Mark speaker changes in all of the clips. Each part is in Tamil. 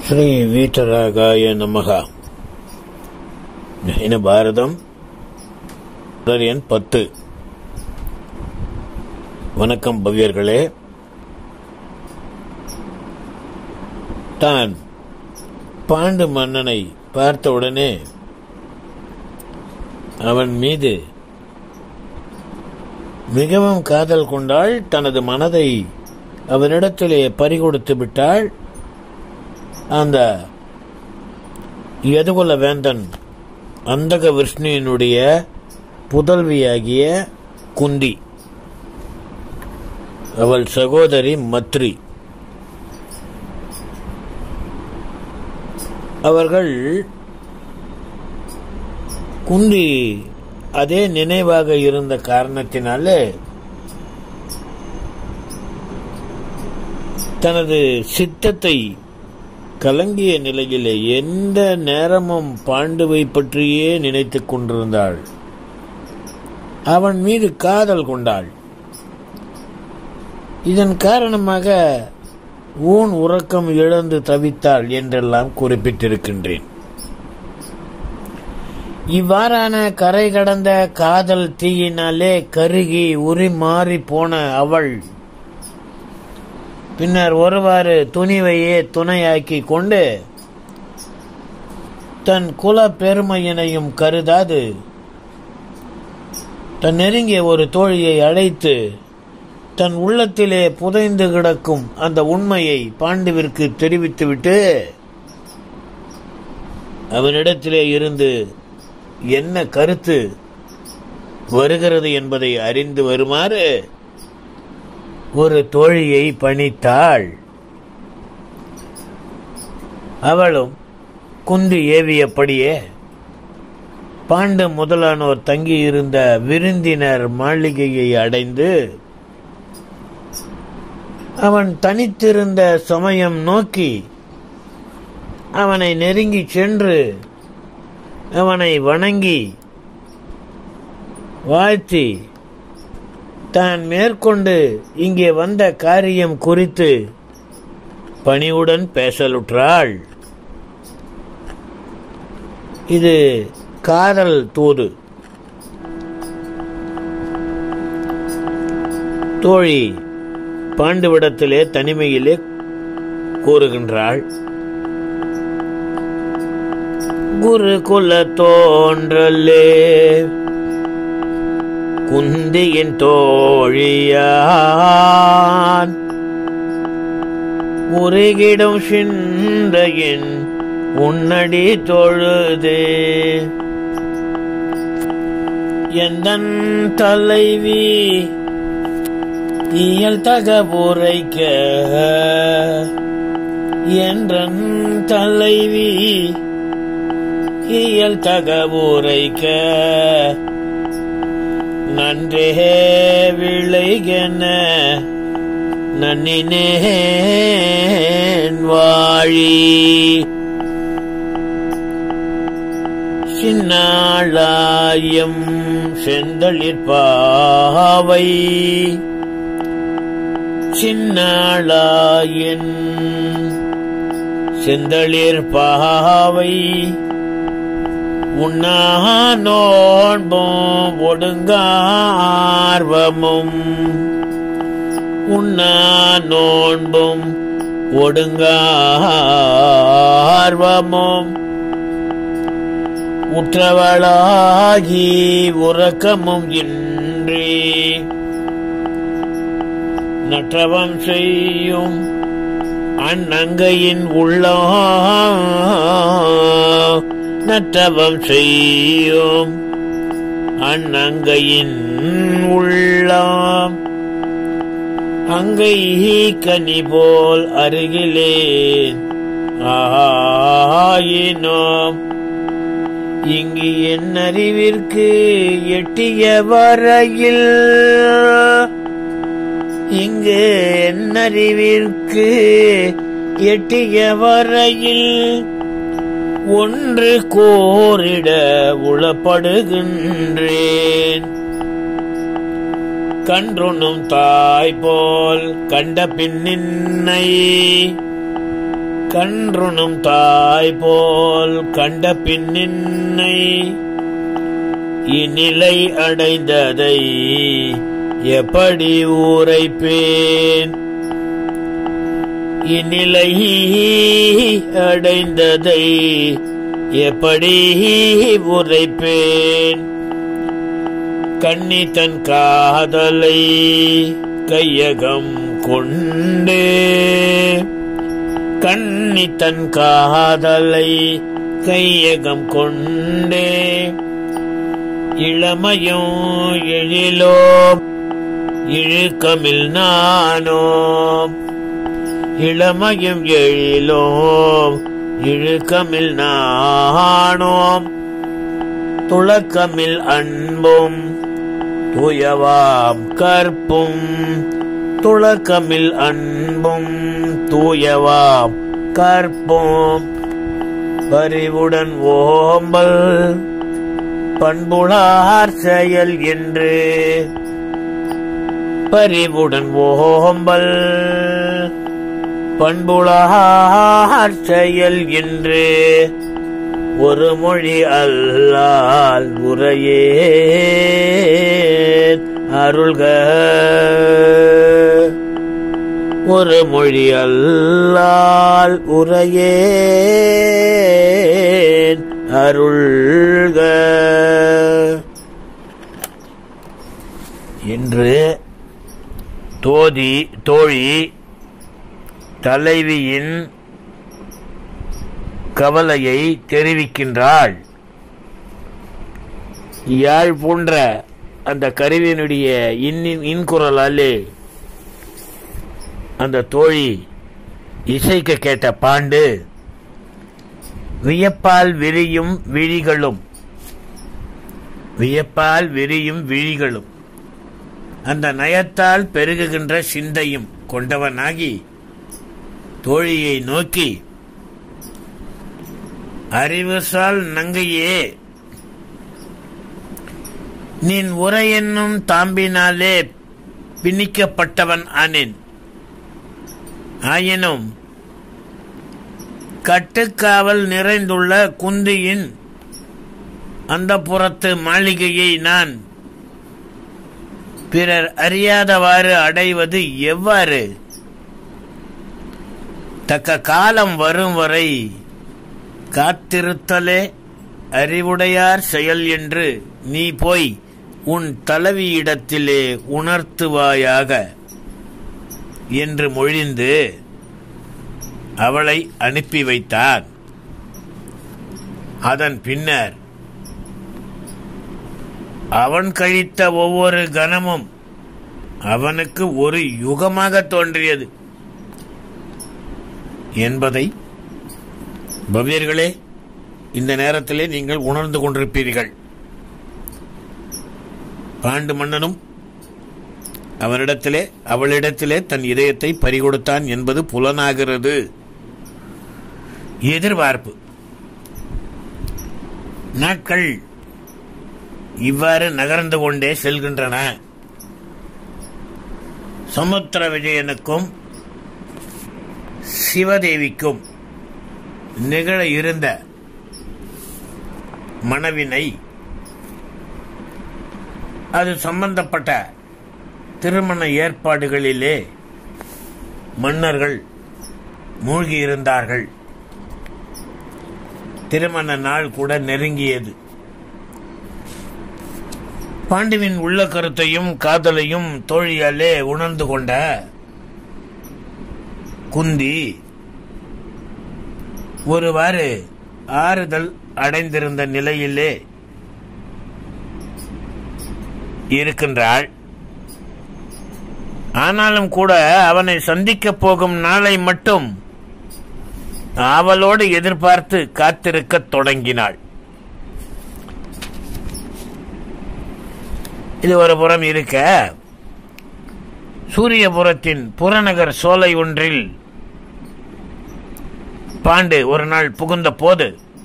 Speaker 1: ஸ்ரீ வீட்டராகாய நமக. ஜெயின பாரதம் எண் 10. வணக்கம் பவ்யர்களே. தான் பாண்டு மன்னனை பார்த்தவுடனே அவன் மீது மிகவும் காதல் கொண்டாள். தனது மனதை அவனிடத்திலே பறிகொடுத்து விட்டாள். அந்த யதுகுல வேந்தன் அந்தக விஷ்ணுவினுடைய புதல்வியாகிய குந்தி, அவள் சகோதரி மத்ரி. அவர்கள் குந்தி அதே நினைவாக இருந்த காரணத்தினாலே தனது சித்தத்தை கலங்கிய நிலையிலே எந்த நேரமும் பாண்டுவை பற்றியே நினைத்துக் கொண்டிருந்தாள். அவன் மீது காதல் கொண்டாள். இதன் காரணமாக ஊன் உறக்கம் இழந்து தவித்தாள் என்றெல்லாம் குறிப்பிட்டிருக்கின்றேன். இவ்வாறான கரை கடந்த காதல் தீயினாலே கருகி உரிமாறி போன அவள் பின்னர் ஒருவாறு துணிவையே துணையாக்கி கொண்டு தன் குல பெருமையினையும் கருதாது தன் நெருங்கிய ஒரு தோழியை அழைத்து தன் உள்ளத்திலே புதைந்து கிடக்கும் அந்த உண்மையை பாண்டுவிற்கு தெரிவித்துவிட்டு அவனிடத்திலே இருந்து என்ன கருத்து வருகிறது என்பதை அறிந்து வருமாறு ஒரு தோழியை பணித்தாள். அவளும் குந்தி ஏவியபடியே பாண்டு முதலானோர் தங்கியிருந்த விருந்தினர் மாளிகையை அடைந்து அவன் தனித்திருந்த சமயம் நோக்கி அவனை நெருங்கி சென்று அவனை வணங்கி வாழ்த்தி தான் மேற்கொண்டு இங்கே வந்த காரியம் குறித்து பணிவுடன் பேசலுற்றாள். இது காதல் தூது. தோழி பாண்டுவிடத்திலே தனிமையிலே கூறுகின்றாள். குருகுல தோன்றலே குந்தியின் தோழியான் உருகிடும் சிந்தையின் உன்னடி தொழுது எந்தன் தலைவி இயல் தகவுரைக்க என்றன் தலைவி இயல் தகவுரைக்க நன்றே விளைகென நன்னினேன் வாழி சின்னாளாயம் செந்தளிர்பாவை சின்னாளாயன் செந்தளிர்பாவை உண்ணா நோன்பும் ஒடுங்கார்வமும் உண்ணா நோன்பும் ஒடுங்கார்வமும் உற்றவளாகி உறக்கமும் இன்றி நற்றவம் செய்யும் அந்நங்கையின் உள்ளம் நற்றவம் செய்யும் அந்நங்கையின் உள்ளம் அங்கை கனி போல் அருகிலேன் ஆயினோம் இங்கு என் அறிவிற்கு எட்டிய வரையில் இங்கு என் அறிவிற்கு எட்டிய வரையில் ஒன்று கோரிட உளப்படுகின்றேன். கன்றுண்ணும் தாய் போல் கண்ட பின்னின்னை கன்றுணும் தாய் போல் கண்ட பின்னின்னை இந்நிலை அடைந்ததை எப்படி உரைப்பேன்? இந்நிலை அடைந்ததை எப்படி உரைப்பேன்? கண்ணி தன் காதலை கையகம் கொண்டே, கண்ணி தன் காதலை கையகம் கொண்டே, இளமையும் எழிலோ இழுக்கமில் நானோ, இளமையும் எழிலோ இழுக்கமில் நானோம், துளக்கமில் அன்பும் தூயவாம் கற்பும், துளக்கமில் அன்பும் தூயவாம் கற்பும், பரிவுடன் ஓம்பல் பண்புளார் செயல் என்று, பரிவுடன் ஓம்பல் பண்புளார் செயல் என்று, ஒரு மொழி அல்லால் உரையே அருள்க, ஒரு மொழி அல்லால் உரையே அருள்க என்று தோழி தலைவியின் கவலையை தெரிவிக்கின்றாள். யாழ் போன்ற அந்த கருவியினுடைய இன்குரலாலே அந்த தோழி இசைக்க கேட்ட பாண்டு, வியப்பால் விரியும் விழிகளும், வியப்பால் விரியும் விழிகளும் அந்த நயத்தால் பெருகுகின்ற சிந்தையும் கொண்டவனாகி தோழியை நோக்கி, அறிவுசால் நங்கையே, நின் உரை என்னும் தாம்பினாலே பிணிக்கப்பட்டவன் ஆனேன். ஆயினும் கட்டுக்காவல் நிறைந்துள்ள குந்தியின் அந்த புறத்து மாளிகையை நான் பிறர் அறியாதவாறு அடைவது எவ்வாறு? தக்க காலம் வரும் வரை காத்திருத்தலே அறிவுடையார் செயல் என்று நீ போய் உன் தலைவியிடத்திலே உணர்த்துவாயாக என்று மொழிந்து அவளை அனுப்பி வைத்தான். அதன் பின்னர் அவன் கழித்த ஒவ்வொரு கணமும் அவனுக்கு ஒரு யுகமாக தோன்றியது என்பதை பவ்யர்களே இந்த நேரத்திலே நீங்கள் உணர்ந்து கொண்டிருப்பீர்கள். பாண்டு மன்னனும் அவளிடத்திலே தன் இதயத்தை பறிகொடுத்தான் என்பது புலனாகிறது. எதிர்பார்ப்பு. நாட்கள் இவ்வாறு நகர்ந்து கொண்டே செல்கின்றன. சமுத்திர விஜயனுக்கும் சிவதேவிக்கும் நிகழ இருந்த மணவினை, அது சம்பந்தப்பட்ட திருமண ஏற்பாடுகளிலே மன்னர்கள் மூழ்கியிருந்தார்கள். திருமண நாள் கூட நெருங்கியது. பாண்டுவின் உள்ள கருத்தையும் காதலையும் தோழியாலே உணர்ந்து கொண்ட குந்தி ஒருவாறு ஆறுதல் அடைந்திருந்த நிலையிலே இருக்கின்றாள். ஆனாலும் கூட அவனை சந்திக்கப் போகும் நாளை மட்டும் ஆவலோடு எதிர்பார்த்து காத்திருக்க தொடங்கினாள். இது ஒரு புறம் இருக்க, சூரியபுரத்தின் புறநகர் சோலை ஒன்றில் பாண்டு ஒரு நாள் புகுந்த போது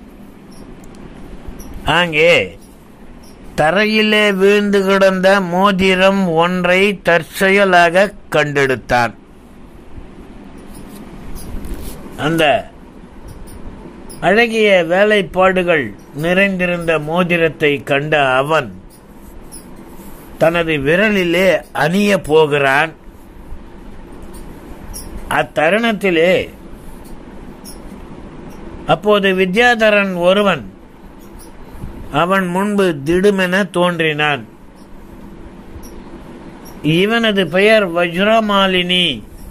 Speaker 1: அங்கே தரையிலே வீழ்ந்து கிடந்த மோதிரம் ஒன்றை தற்செயலாக கண்டெடுத்தான். அந்த அழகிய வேலைப்பாடுகள் நிறைந்திருந்த மோதிரத்தை கண்ட அவன் தனது விரலிலே அணிய போகிறான். அத்தருணத்திலே அப்போது வித்யாதரன் ஒருவன் அவன் முன்பு திடுமென தோன்றினான். இவனது பெயர் வஜ்ரமாலினி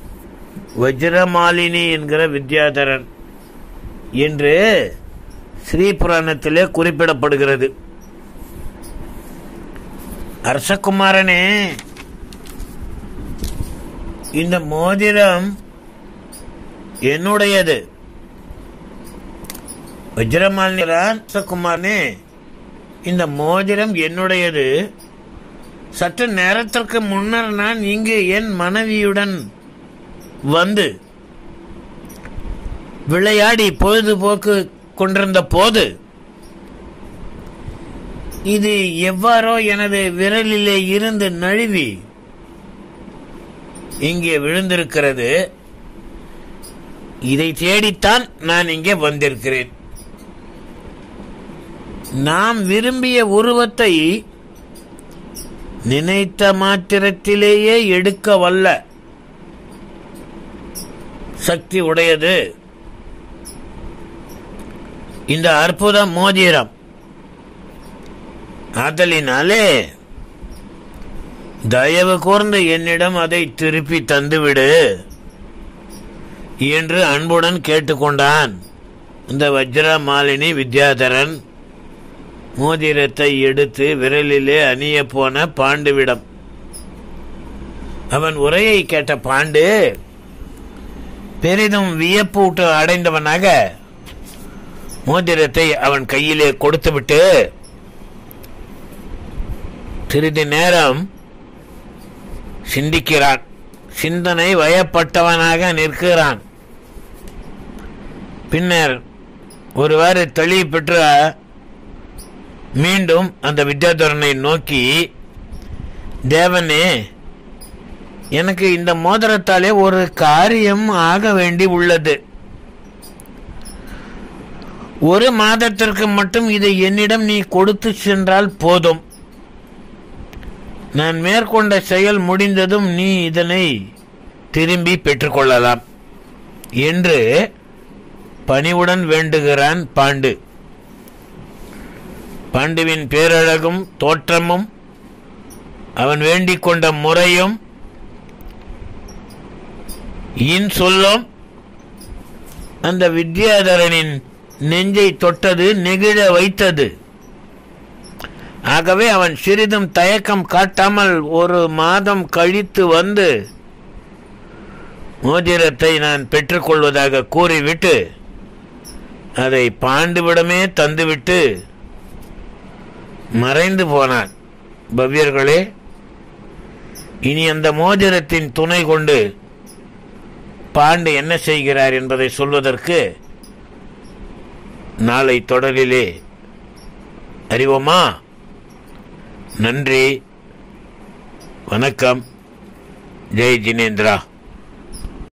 Speaker 1: என்கிற வித்யாதரன் என்று ஸ்ரீபுராணத்திலே குறிப்பிடப்படுகிறது. அரசகுமாரனே, இந்த மோதிரம் என்னுடையது. வஜ்ரமாலினி, அரசகுமாரனே, இந்த மோதிரம் என்னுடையது. சற்று நேரத்திற்கு முன்னர் நான் இங்கு என் மனைவியுடன் வந்து விளையாடி பொழுதுபோக்கு கொண்டிருந்த போது இது எவ்வாறோ எனது விரலிலே இருந்து நழுவி இங்கே விழுந்திருக்கிறது. இதை தேடித்தான் நான் இங்கே வந்திருக்கிறேன். நாம் விரும்பிய உருவத்தை நினைத்த மாத்திரத்திலேயே எடுக்க வல்ல சக்தி உடையது இந்த அற்புத மோதிரம். ஆதலினாலே தயவு கூர்ந்து என்னிடம் அதை திருப்பி தந்துவிடு என்று அன்புடன் கேட்டுக்கொண்டான். இந்த வஜ்ரமாலினி வித்யாதரன் மோதிரத்தை எடுத்து விரலிலே அணிய போன பாண்டுவிடம். அவன் உரையை கேட்ட பாண்டு பெரிதும் வியப்பூட்டு அடைந்தவனாக மோதிரத்தை அவன் கையிலே கொடுத்துவிட்டு சிறிது நேரம் சிந்திக்கிறான். சிந்தனை வயப்பட்டவனாக நிற்கிறான். பின்னர் ஒருவாறு தெளிவு பெற்ற மீண்டும் அந்த வித்யாதரனை நோக்கி, தேவனே, எனக்கு இந்த மோதிரத்தாலே ஒரு காரியம் ஆக வேண்டி உள்ளது. ஒரு மாதத்திற்கு மட்டும் இதை என்னிடம் நீ கொடுத்து சென்றால் போதும். நான் மேற்கொண்ட செயல் முடிந்ததும் நீ இதனை திரும்பி பெற்றுக்கொள்ளலாம் என்று பணிவுடன் வேண்டுகிறான் பாண்டு. பாண்டுவின் பேரழகும் தோற்றமும் அவன் வேண்டிக் கொண்ட முறையும் சொல்லும் அந்த வித்யாதரனின் நெஞ்சை தொட்டது, நெகிழ வைத்தது. ஆகவே அவன் சிறிதும் தயக்கம் காட்டாமல் ஒரு மாதம் கழித்து வந்து மோதிரத்தை நான் பெற்றுக்கொள்வதாக கூறிவிட்டு அதை பாண்டுவிடமே தந்துவிட்டு மறைந்து போனான். பவ்யர்களே, இனி அந்த மோதிரத்தின் துணை கொண்டு பாண்டு என்ன செய்கிறார் என்பதை சொல்வதற்கு நாளை தொடரிலே அறிவோமா? நன்றி, வணக்கம். ஜெய் ஜினேந்திரா.